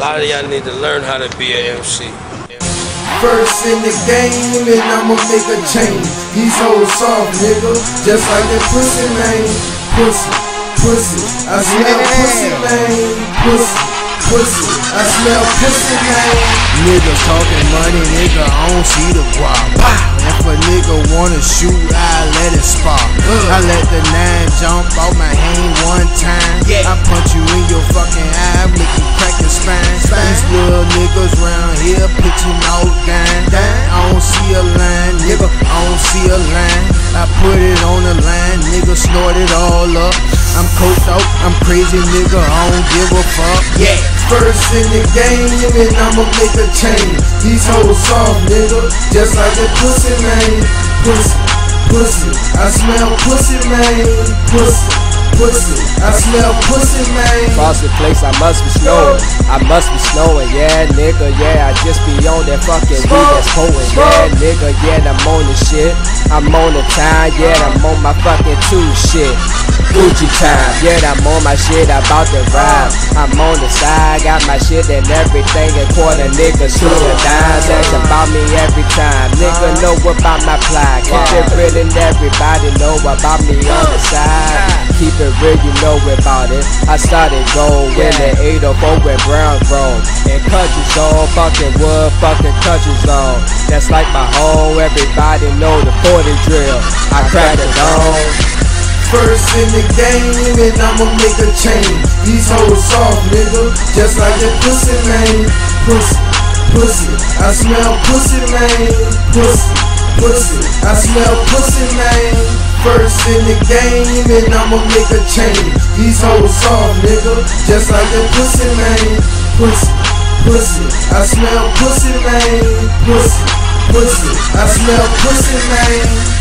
lot of y'all need to learn how to be an MC. First in the game and I'ma make a change. These hoes soft, nigga, just like that pussy, man. Pussy, pussy, I smell pussy, man. Pussy, pussy, I smell pussy, man. Niggas talking money, nigga, I don't see the guap. If a nigga wanna shoot, I let it spark. I let the 9 jump out my hand one time. I punch you in your fucking eye, make you crack your spine. These little niggas round here pitching out gang. I don't see a line, nigga, I don't see a line. I put it on the line, nigga, snort it all up. I'm coked out, I'm crazy, nigga, I don't give a fuck. First in the game and I'ma make a change. These hoes soft, nigga, just like that pussy, man. Pussy, pussy, I smell pussy, man. Pussy, pussy, I smell pussy, man. Across the place, I must be snowing. I must be snowing, yeah, nigga, yeah. I just be on that fucking weed that's potent, yeah, nigga, yeah. I'm on the shit, I'm on the time, yeah. I'm on my fucking 2 shit. Gucci time, yeah, I'm on my shit, about to ride. I'm on the side, got my shit and everything, and quarter niggas to the dimes. Ask about me every time, nigga know about my plot. Keep it real and everybody know about me on the side. Keep it real, you know about it. I started gold when the 804 with brown grown. And country zone, fucking wood, fucking country zone. That's like my home, everybody know the 40 drill. I crack it on. First in the game and I'ma make a change. These hoes soft, nigga, just like that pussy, man. Pussy, pussy, I smell pussy, man. Pussy, pussy, I smell pussy, man. First in the game and I'ma make a change. These hoes soft, nigga, just like that pussy, man. Pussy, pussy, I smell pussy, man. Pussy, pussy, I smell pussy, man.